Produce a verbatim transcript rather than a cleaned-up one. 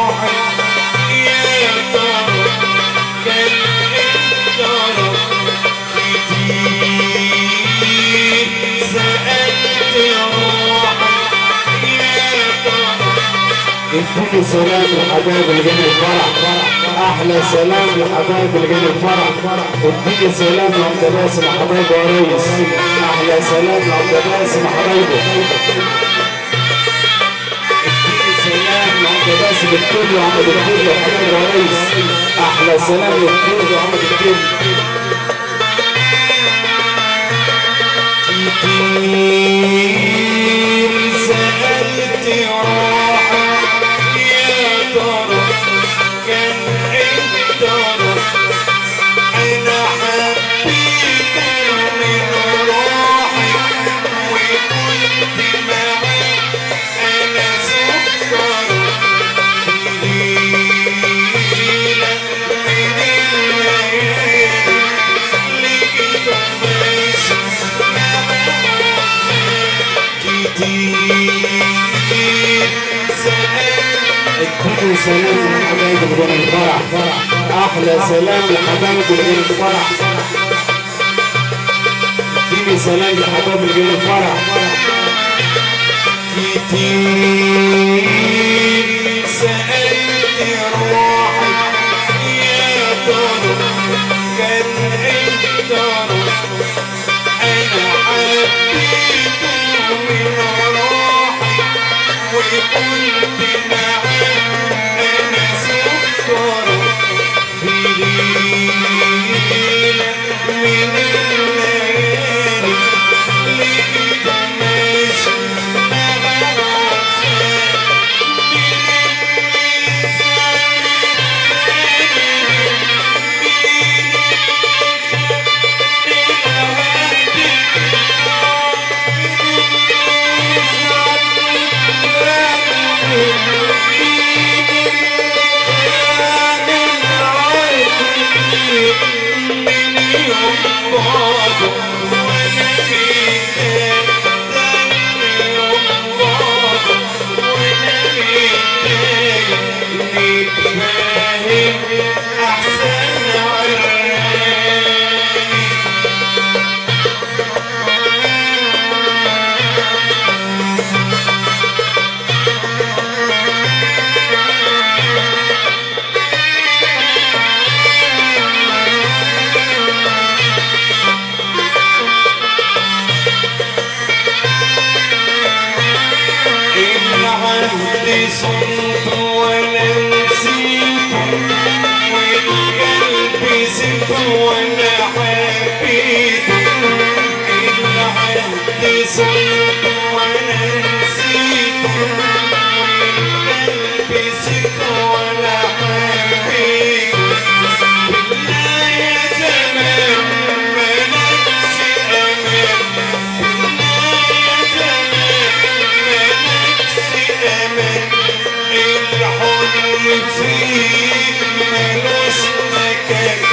روحي يا ترى كان انتظر كتير سألت روحي يا ترى. اديني سلام لحبايب الجن الفرح، احلى سلام لحبايب الجن الفرح. اديني سلام لعبد باسم حبايبه يا ريس، احلى سلام لعبد باسم حبايبه. اديني سلام لعبد باسم الكل وعمد الكل وحبايبه يا ريس، احلى سلام للكل وعمد الكل. كتير سألت روحي يا ترى كان انتظر انا حبيته من روحي وكنت معاه انا سكر في ليلة من الليالي لقيته ماشي كتير سألت. اديني سلام لحبايب الجن الفرح، احلى سلام لحبايب الجن الفرح. اديني سلام لحبايب الجن الفرح. كتير سألت روحي يا ترى كان انتظر انا حبيته من روحي وكنت معاه انا سكر في ليلة من الليالي لقيته ماشي مع راسه صمت وانا نسيته والقلب سبته وانا حبيته. العهد صمت وانا نسيته والقلب سبته وانا حبيته. لا يا زمان ملكش امان، لا يا زمان ملكش امان. الحضن فيك ملوش مكان